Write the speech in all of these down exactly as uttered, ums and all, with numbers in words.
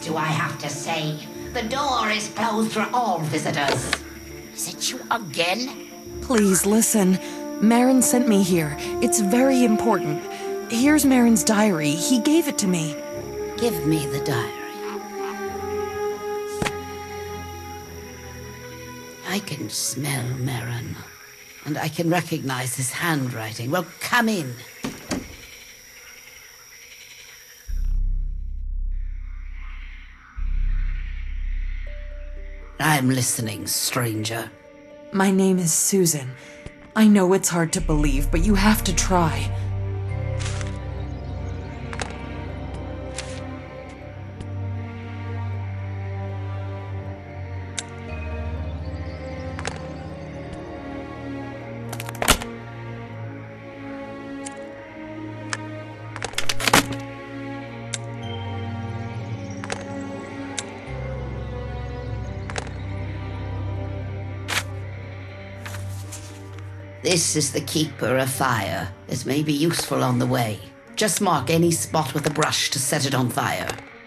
do I have to say? The door is closed for all visitors. Is it you again? Please, listen. Marin sent me here. It's very important. Here's Marin's diary. He gave it to me. Give me the diary. I can smell Marin, and I can recognize his handwriting. Well, come in. I'm listening, stranger. My name is Susan. I know it's hard to believe, but you have to try. This is the Keeper of Fire. It may be useful on the way. Just mark any spot with a brush to set it on fire.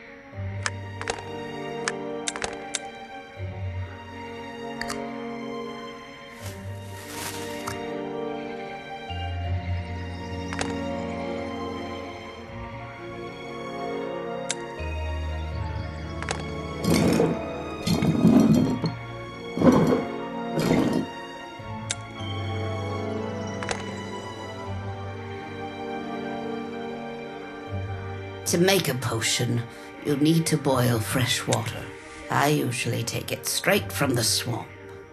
To make a potion, you'll need to boil fresh water. I usually take it straight from the swamp.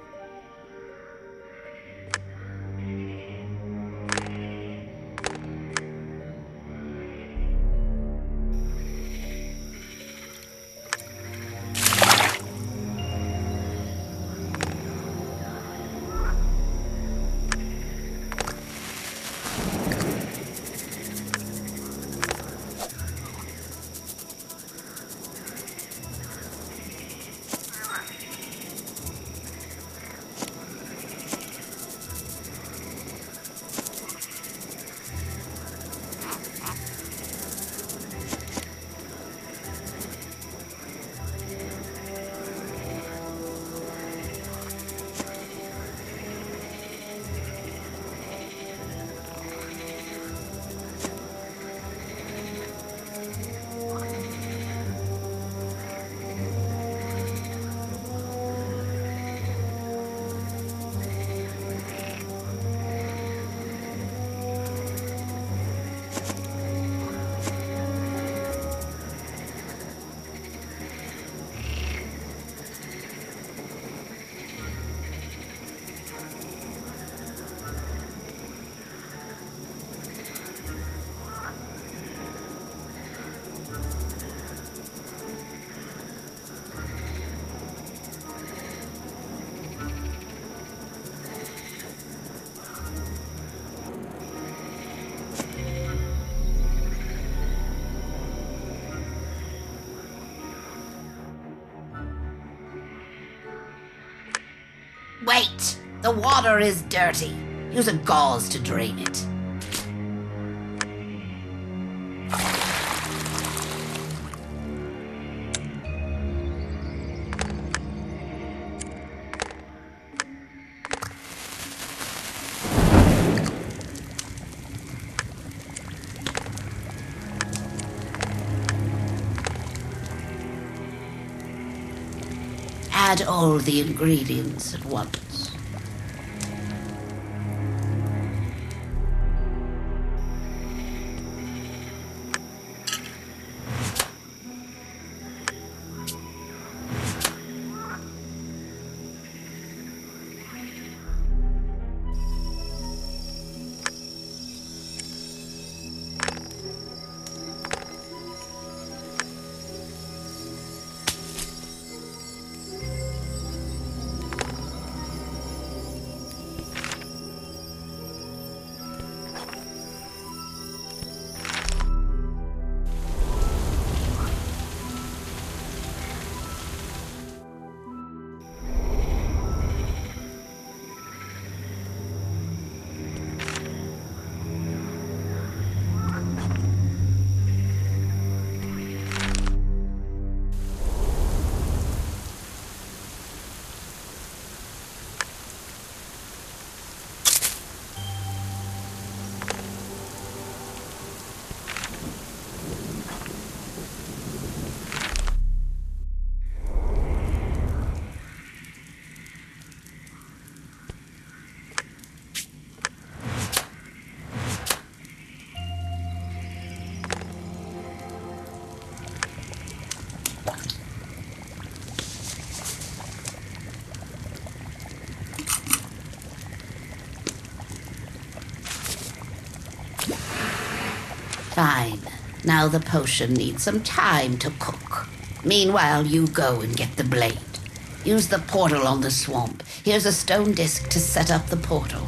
Wait! The water is dirty. Use a gauze to drain it. Add all the ingredients at once. Fine. Now the potion needs some time to cook. Meanwhile, you go and get the blade. Use the portal on the swamp. Here's a stone disc to set up the portal.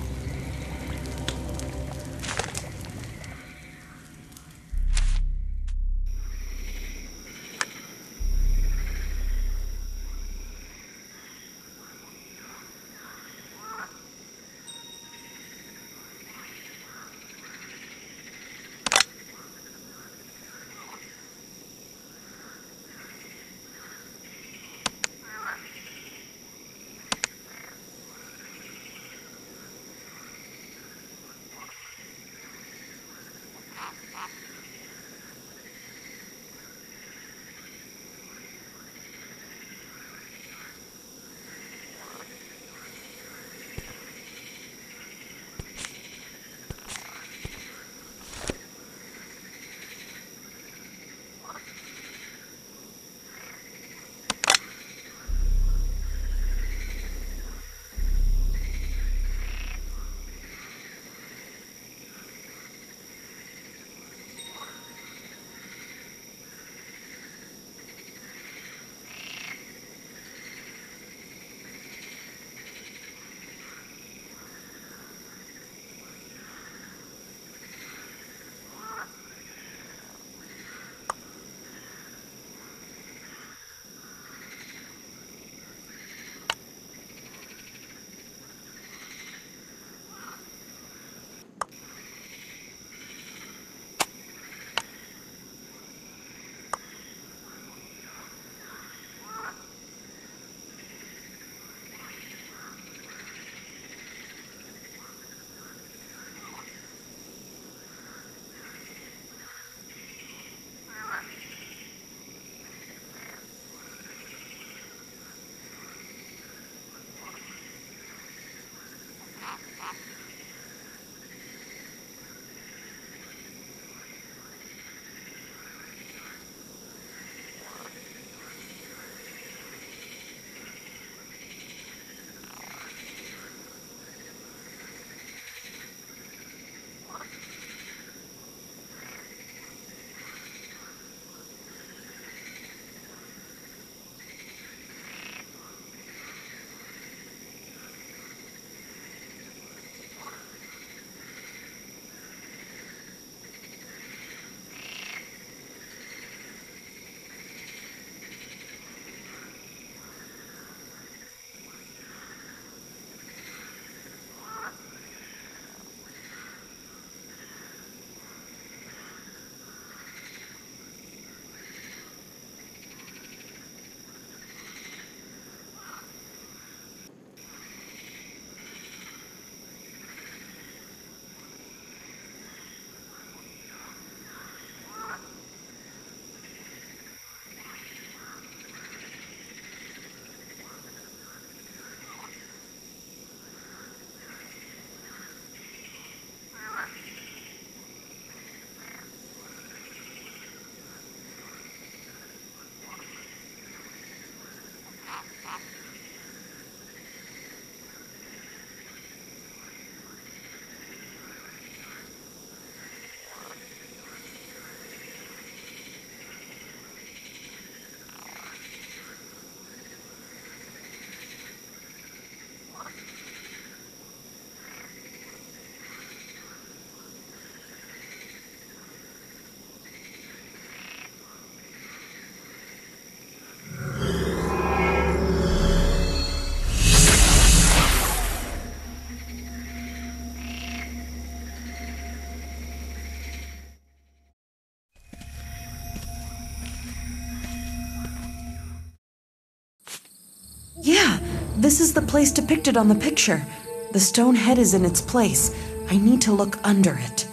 Yeah, this is the place depicted on the picture. The stone head is in its place. I need to look under it.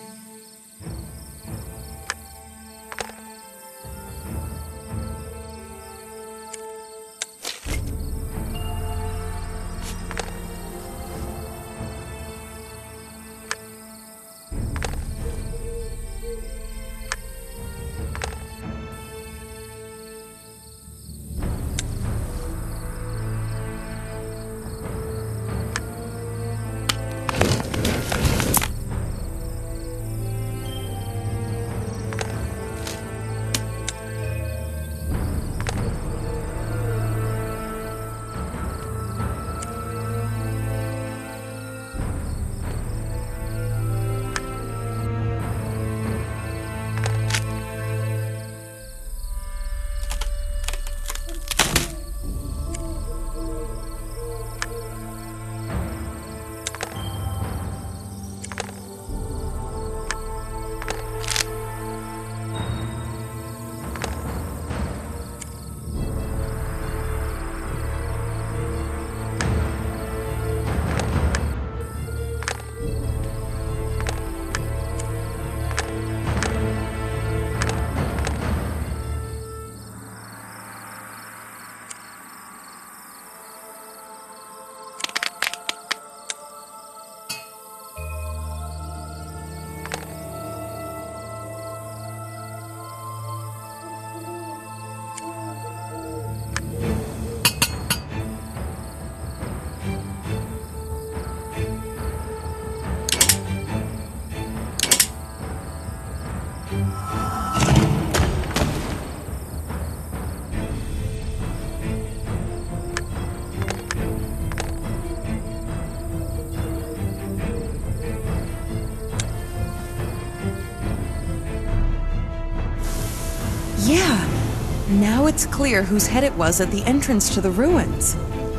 Now it's clear whose head it was at the entrance to the ruins.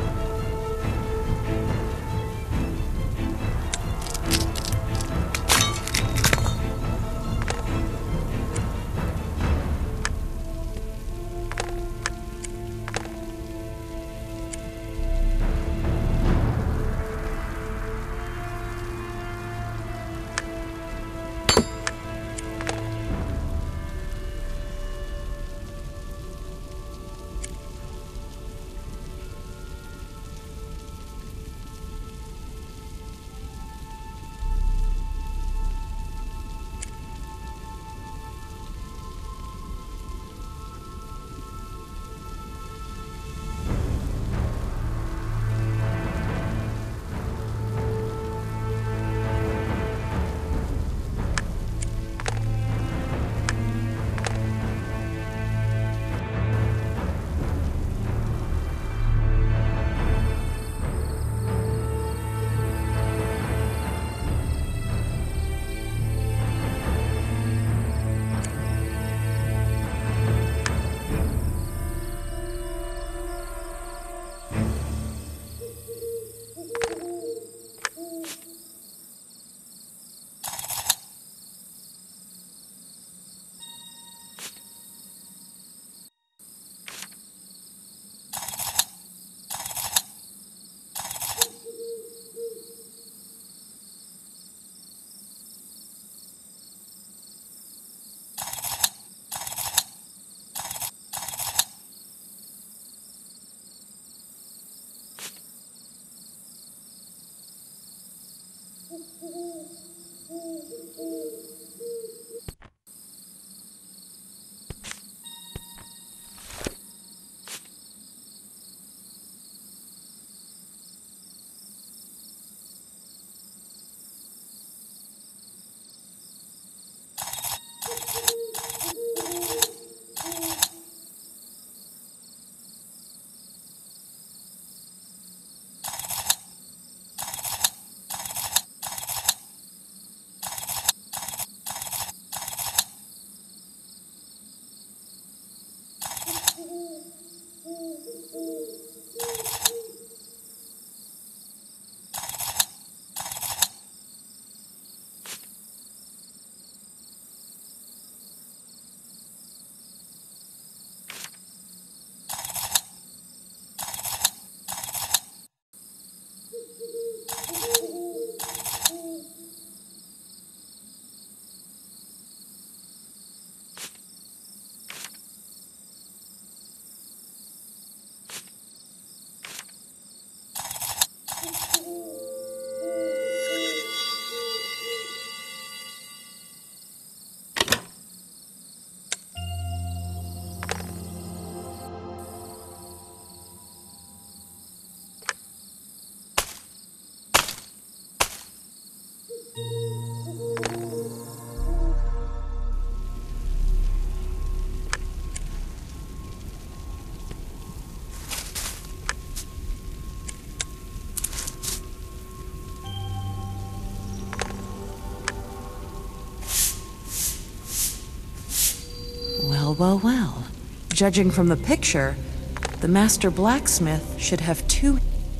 Well, well, well. Judging from the picture, the master blacksmith should have two...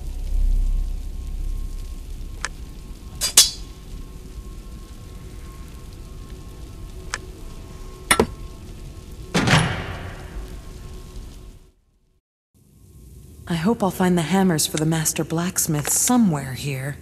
I hope I'll find the hammers for the master blacksmith somewhere here.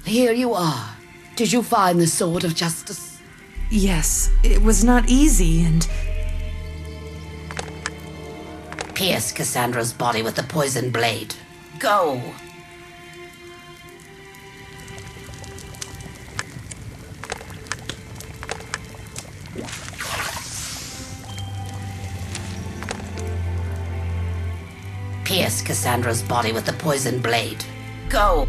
here you are. Did you find the Sword of Justice? Yes, it was not easy, and... Pierce Cassandra's body with the poison blade. Go! Pierce Cassandra's body with the poison blade. Go!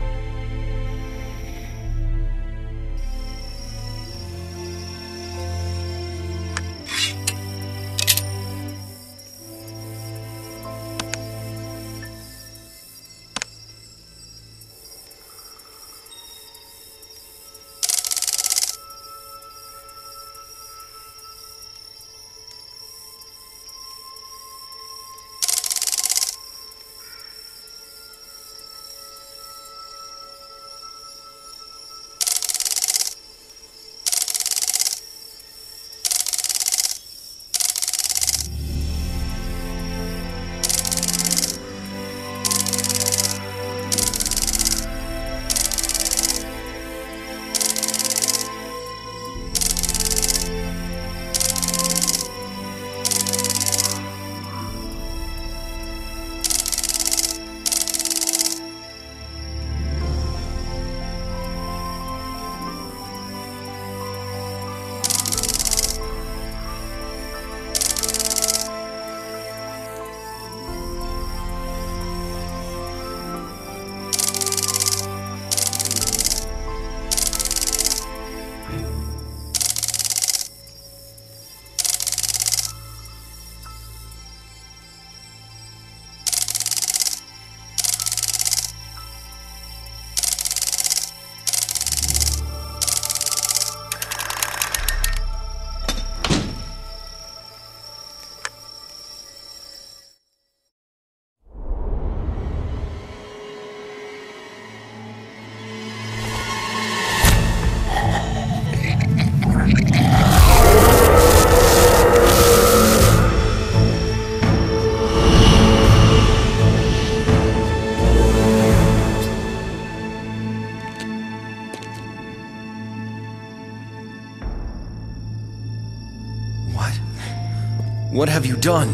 What have you done?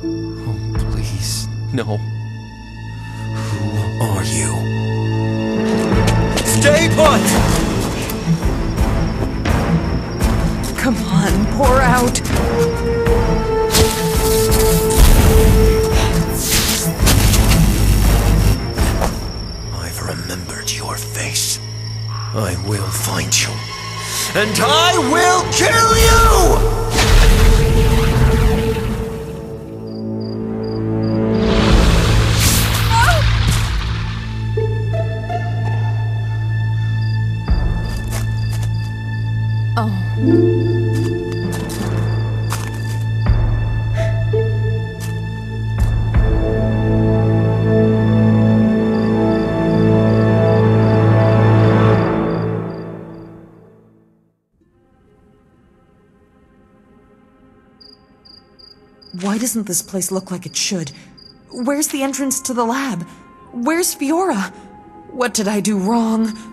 Oh, please, no. Who are you? Stay put! Come on, pour out. I've remembered your face. I will find you. And I will kill you! Why doesn't this place look like it should? Where's the entrance to the lab? Where's Fiora? What did I do wrong?